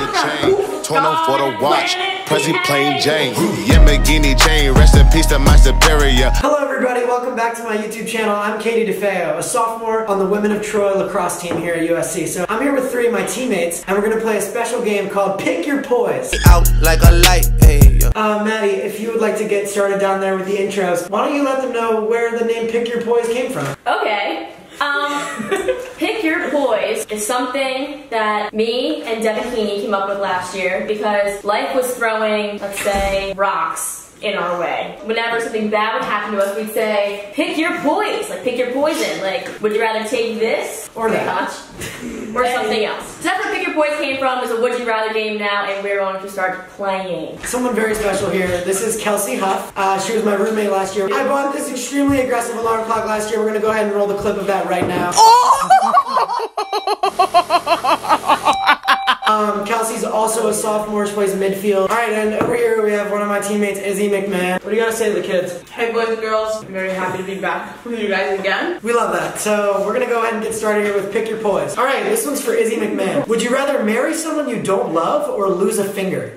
the chain. Torno for the watch. Prezi plain Jane. Yamagini chain. Rest in peace to my superior. Hello everybody, welcome back to my YouTube channel. I'm Katie DeFeo, a sophomore on the Women of Troy lacrosse team here at USC. So I'm here with 3 of my teammates, and we're gonna play a special game called Pick Your Poise. Out like a light. Hey, Maddie, if you would like to get started down there with the intros, why don't you let them know where the name Pick Your Poise came from? Okay. Pick Your Poise is something that me and DeFeo came up with last year because life was throwing, let's say, rocks in our way. Whenever something bad would happen to us, we'd say, pick your poise, like pick your poison. Like, would you rather take this or that? Or something else. So that's where Pick Your Poise came from. It's a would you rather game now, and we're going to start playing. Someone very special here. This is Kelsey Huff. She was my roommate last year. I bought this extremely aggressive alarm clock last year. We're gonna go ahead and roll the clip of that right now. Kelsey's also a sophomore. She plays midfield. Alright, and over here we have one of my teammates, Izzy McMahon. What do you gotta say to the kids? Hey boys and girls, I'm very happy to be back with you guys again. We love that. So we're gonna go ahead and get started here with Pick Your Poise. Alright, this one's for Izzy McMahon. Would you rather marry someone you don't love or lose a finger?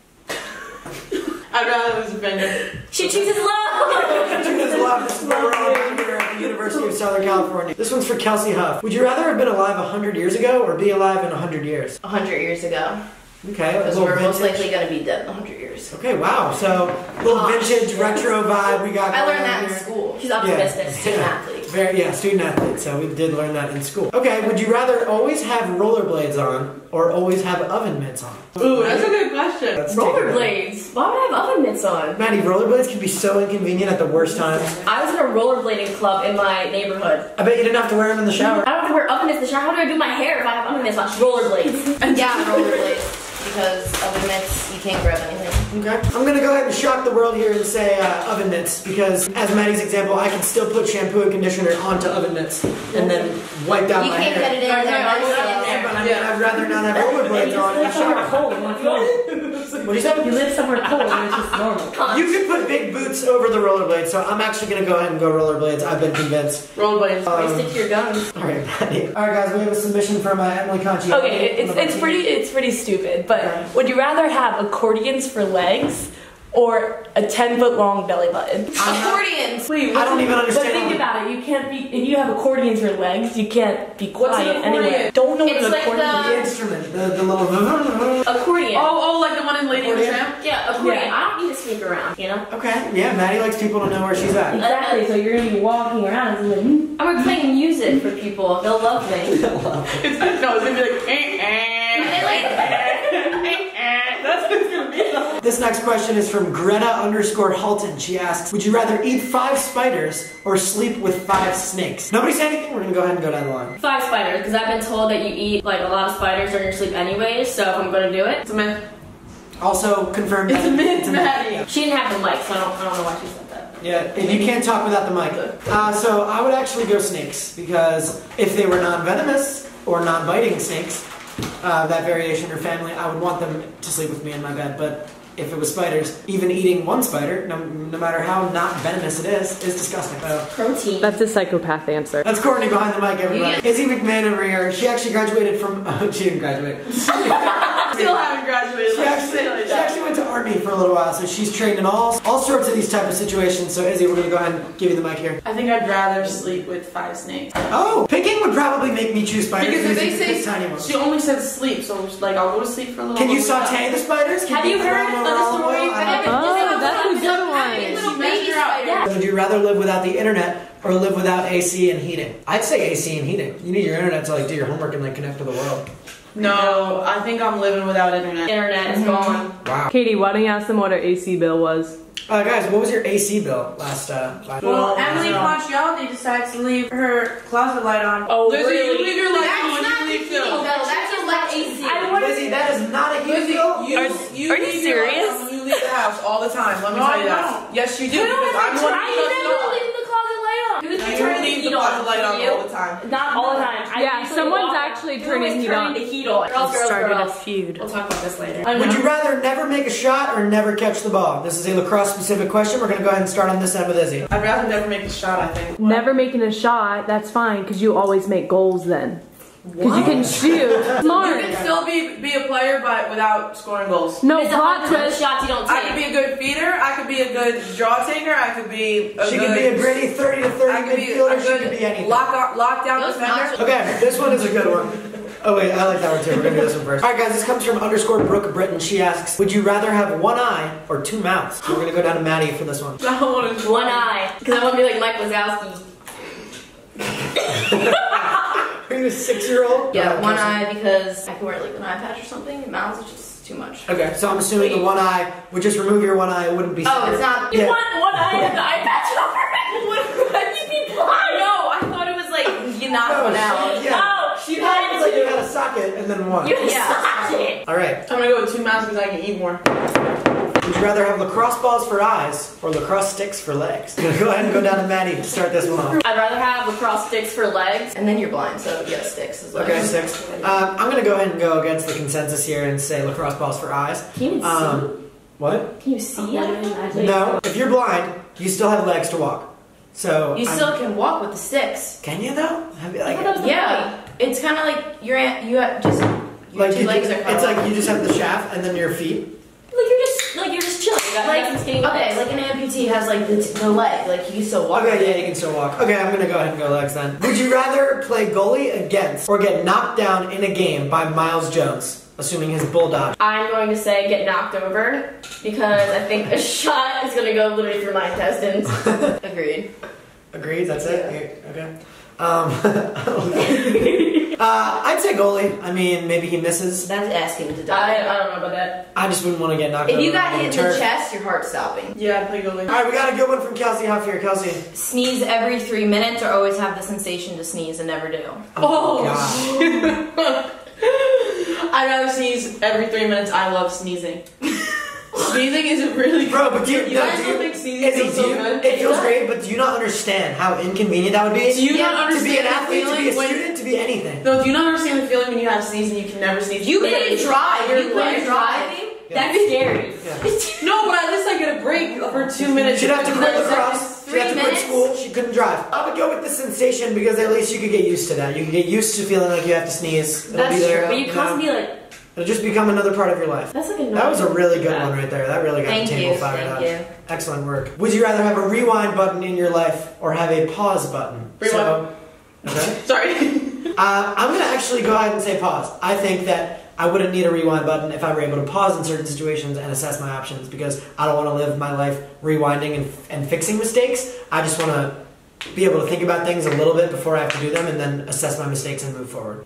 I'd rather lose a finger. She chooses love! She chooses love. This is what we're all doing here at the University of Southern California. This one's for Kelsey Huff. Would you rather have been alive 100 years ago or be alive in 100 years? 100 years ago. Okay, because we're most likely going to be dead in 100 years. Okay, wow. So, a little vintage, retro vibe we got. I learned that in school. She's optimistic, student athlete. Student athlete, so we did learn that in school. Okay, would you rather always have rollerblades on or always have oven mitts on? Ooh, that's a good question. Rollerblades? Why would I have oven mitts on? Maddie, rollerblades can be so inconvenient at the worst times. I was in a rollerblading club in my neighborhood. I bet you didn't have to wear them in the shower. I don't have to wear oven mitts in the shower. How do I do my hair if I have oven mitts on? Rollerblades. Yeah, rollerblades. Because oven mitts, you can't grab anything. Okay. I'm gonna go ahead and shock the world here and say oven mitts, because as Maddie's example, I can still put shampoo and conditioner onto oven mitts and then wipe down my hair. You can't get it in there. But I mean, I'd rather not have rollerblades on in the shower. What do you say? You live somewhere cold and it's just normal. You could put big boots over the rollerblades, so I'm actually gonna go ahead and go rollerblades. I've been convinced. Rollerblades. Stick to your guns. Alright, Maddie. Alright guys, we have a submission from Emily Conchi. Okay, it's pretty stupid, but would you rather have accordions for legs or a 10-foot long belly button? Accordions! Wait, I don't even understand. But think about it, you can't be, if you have accordions for legs, you can't be quiet anyway. Don't know what an accordion is. The instrument, the little... Accordion. Oh, like the one in Lady and the Tramp? Yeah, accordion. I don't need to sneak around, you know? Okay, yeah, Maddie likes people to know where she's at. Exactly, so you're gonna be walking around and like, I'm playing music for people. They'll love me. It's gonna be like, that's what it's gonna be. This next question is from Greta_Halton. She asks, would you rather eat 5 spiders or sleep with 5 snakes? Nobody say anything? We're gonna go ahead and go down the line. 5 spiders, because I've been told that you eat like a lot of spiders during your sleep anyways, so if I'm gonna do it. It's a myth. Also confirmed. It's a myth, Maddie. She didn't have the mic, so I don't know why she said that. Yeah, and you can't talk without the mic. So I would actually go snakes, because if they were non-venomous or non-biting snakes, that variation or family, I would want them to sleep with me in my bed. But if it was spiders, even eating one spider, no matter how not venomous it is disgusting. So, protein. That's a psychopath answer. that's Courtney behind the mic, everybody. Izzy McMahon over here. She actually graduated from... Oh, she didn't graduate. Still haven't graduated. She actually went to Army for a little while, so she's trained in all sorts of these type of situations. So Izzy, we're gonna go ahead and give you the mic here. I think I'd rather sleep with 5 snakes. Oh, picking would probably make me choose spiders. Because if they say tiny ones. she only said sleep, so like I'll go to sleep for a little. Can you saute the spiders? Have you heard of the story? That's a good one. Yeah. Would you rather live without the internet or live without AC and heating? I'd say AC and heating. You need your internet to like do your homework and like connect to the world. No, I think I'm living without internet. Internet is gone. Wow. Katie, why don't you ask them what our AC bill was? Guys, what was your AC bill last Well, Emily Conchialdi decides to leave her closet light on. Oh, Lizzie, really? you leave your light That's on when not you leave the heat too. bill. That's just like AC. Lizzie, that is not a heat bill. Are you leave your light serious? on when you leave the house all the time. Let me tell you that. Yes, you do. Because I'm the one who does it all. leave the closet light on. You leave the closet light on all the time. Not all the time. Yeah, someone's actually turning heat on. the heat on. Started a feud. We'll talk about this later. Would you rather never make a shot or never catch the ball? This is a lacrosse specific question. We're going to go ahead and start on this end with Izzy. I'd rather never make a shot, I think. Never making a shot, that's fine, because you always make goals then. Because you can shoot. Smart. You can still be a player, but without scoring goals. No, It's plot 100% twist. shots you don't take. I could be a good feeder. I could be a good draw taker. I could be a She good. could be a gritty 30 to 30 I could be midfielder. a She could be good anything. lockdown Those defender. nachos- Okay, this one is a good one. Oh wait, I like that one too. We're gonna do this one first. Alright guys, this comes from _ Brooke Britton. She asks, would you rather have one eye or two mouths? So we're gonna go down to Maddie for this one. That one is One eye, because I want to be like Mike Wazowski. Are you a 6-year-old? Yeah, one eye because I can wear like an eye patch or something. Mouth is just too much. Okay, so I'm assuming the one eye would just remove your one eye. It wouldn't be. Oh, it's not. You Yeah. want one eye and the eye patch over it? Would you be blind? No, I thought it was like you knock No, one out. Yeah. Oh, She had it like you had a socket and then one. You Yeah. suck it. Alright. I'm gonna go with 2 mouths because I can eat more. Would you rather have lacrosse balls for eyes or lacrosse sticks for legs? I'm gonna go ahead and go down to Maddie to start this one off. I'd rather have lacrosse sticks for legs. And then you're blind, so yeah, sticks as well. Okay, 6. I'm gonna go ahead and go against the consensus here and say lacrosse balls for eyes. Can you even see? What? Can you see it? No. If you're blind, you still have legs to walk. So You still can walk with the sticks. can you though? Have you, like, I thought that was the Yeah, it's kind of like you have just your like two you legs just, are. it's like you just have the shaft and then your feet. Like you're just chilling. You got nothing skinny Okay, legs. like an amputee has like the leg, like you can still walk. Okay, yeah, you can still walk. Okay, I'm gonna go ahead and go legs then. Would you rather play goalie against or get knocked down in a game by Miles Jones, assuming his bulldog? I'm going to say get knocked over because I think a shot is going to go literally through my intestines. Agreed. Agreed. That's it. Okay. I'd say goalie. I mean, maybe he misses. That's asking to I die. don't know about that. I just wouldn't want to get knocked over. If you got on hit in turf. the chest, your heart's stopping. Yeah, I'd play goalie. All right, we got a good one from Kelsey Huff here. Kelsey. Sneeze every 3 minutes, or always have the sensation to sneeze and never do. Oh, God. I'd rather sneeze every 3 minutes. I love sneezing. Sneezing is really Bro, but do you, You no, guys do don't you, think sneezing Izzy, feels do so you- good? it feels It great, but do you not understand how inconvenient that would be? Do you not to understand be an the athlete, to be a feeling when- student, to be anything? No, do you not understand the feeling when you have to sneeze and you can never sneeze? You Literally couldn't drive. your You couldn't life. drive. That's scary. No, but at least I get a break for 2 minutes. She'd have to quit Because lacrosse. She'd have to 3 quit minutes? school. She couldn't drive. I would go with the sensation because at least you could get used to that. You could get used to feeling like you have to sneeze. It'll That's be there. true. But you know? constantly be like, It'll just become another part of your life. that's like a That was a really good Yeah. one right there. That really got Thank the table you, fired thank up. you. Excellent work. Would you rather have a rewind button in your life or have a pause button? Rewind. Okay. Sorry. I'm going to actually go ahead and say pause. I think that I wouldn't need a rewind button if I were able to pause in certain situations and assess my options because I don't want to live my life rewinding and fixing mistakes. I just want to be able to think about things a little bit before I have to do them and then assess my mistakes and move forward.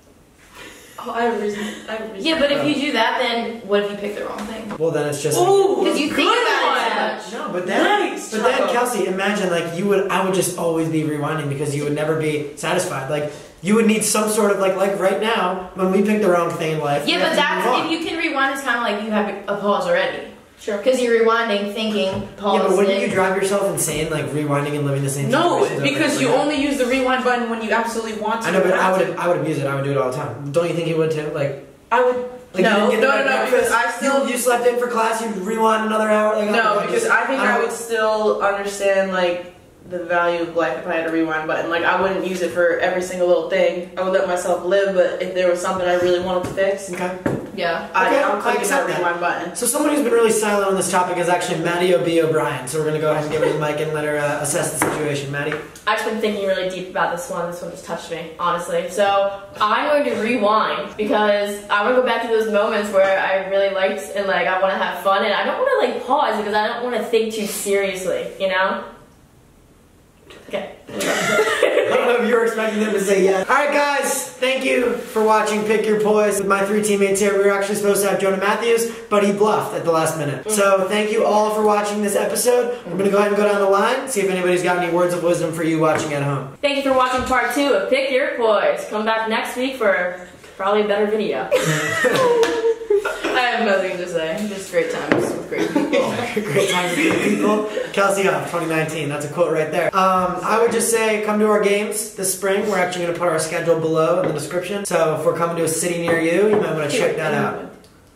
Oh, I have a reason. Yeah, but if you do that, then what if you pick the wrong thing? Well, then it's just... Ooh, Because you think good about it one. so much. No, but then, Nice, but then, Choco. Kelsey, imagine like I would just always be rewinding because you would never be satisfied. Like you would need some sort of like right now when we pick the wrong thing in life. Yeah, we have but to that's move on. if you can rewind. It's kind of like you have a pause already. Sure. Because you're rewinding, thinking, pause. Yeah, but wouldn't you then- drive yourself insane like rewinding and living the same? No, situations over because and you over only use the rewind button when you absolutely want to. I know, but I have would abuse it. I would do it all the time. Don't you think you would too? Like I would. you No, didn't get no, the no, right because breakfast, I still. you slept in for class. You rewind another hour. Like, No, because I think I don't- would still understand like the value of life if I had a rewind button. Like I wouldn't use it for every single little thing. I would let myself live, but if there was something I really wanted to fix, Okay. Yeah. Okay, I'm I clicking accept that that. rewind button. So someone who's been really silent on this topic is actually Maddie O.B. O'Brien. So we're gonna go ahead and give her the mic and let her assess the situation. Maddie. I've been thinking really deep about this one. This one just touched me, honestly. So I'm going to rewind because I want to go back to those moments where I really liked and like I want to have fun and I don't want to like pause because I don't want to think too seriously, you know? Okay. I don't know if you were expecting them to say yes. Alright guys, thank you for watching Pick Your Poise with my 3 teammates here. We were actually supposed to have Jonah Matthews, but he bluffed at the last minute. So thank you all for watching this episode. We're going to go ahead and go down the line, see if anybody's got any words of wisdom for you watching at home. Thank you for watching part 2 of Pick Your Poise. Come back next week for probably a better video. I have nothing to say. Just great times with great people. Great times with good people. Kelsey Huff, 2019. That's a quote right there. I would just say come to our games this spring. We're actually going to put our schedule below in the description. So if we're coming to a city near you, you might want to check that out.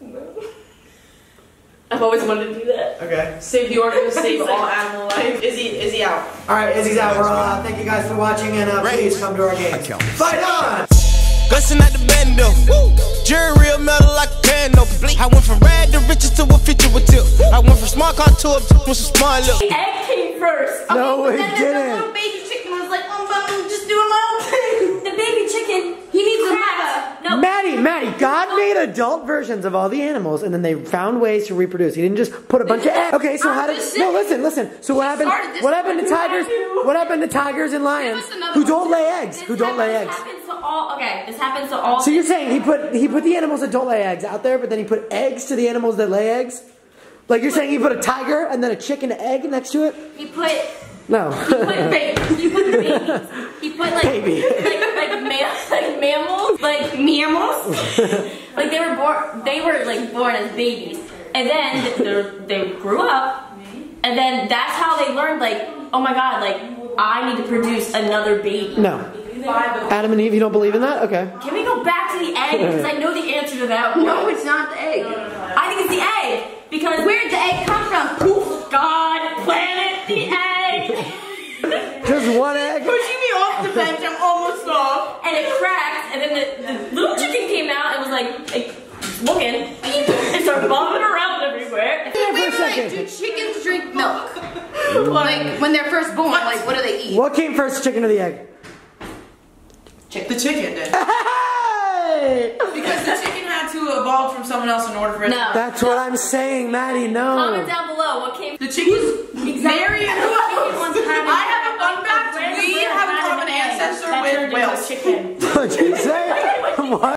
I've always wanted to do that. Okay. Save the organ, save all animal life. Izzy out. Alright, Izzy's out. We're all out. Thank you guys for watching, and please come to our games. Fight on! Gussin' at the bando. Jury real metal like a candle. Blink. I went from rag to riches to a feature with tip. I went from smart car to a with some smart lip. The egg came first. No, it The didn't. little baby chicken was like, I'm just doing my own thing. The baby chicken, He needs a cracked. mother. No. Maddie, God made adult versions of all the animals, and then they found ways to reproduce. He didn't just put a bunch of eggs. Okay, so how did? No, listen. So what happened? What happened to tigers? What happened to tigers and lions who don't lay eggs? Who don't lay eggs? This happens to all. So you're saying he put the animals that don't lay eggs out there, but then he put eggs to the animals that lay eggs? Like you're saying he put a tiger and then a chicken egg next to it? He put. No. He put babies. He put babies. He put like Baby. like mammals, like mammals. Like they were born. They were like born as babies, and then they grew up, and then that's how they learned. Like, oh my God, like I need to produce another baby. No. Adam and Eve, you don't believe in that? Okay. Can we go back to the egg? Because I know the answer to that one. No, it's not the egg. I think it's the egg. Because Where'd the egg come from? Poof. God planted the egg. Just one egg? Pushing me off the bench, I'm almost off. And it cracked, and then the little chicken came out and was like looking, and started bobbing around everywhere. Wait, do chickens drink milk? Like, when they're first born, like, what do they eat? What came first, chicken or the egg? The chicken did. Hey! Because the chicken had to evolve from someone else in order for it No. That's what I'm saying, Maddie, no. Comment down below what came. The chicken's very close. I have a fun fact. We have a common ancestor with whales. Chicken. What'd you say? What?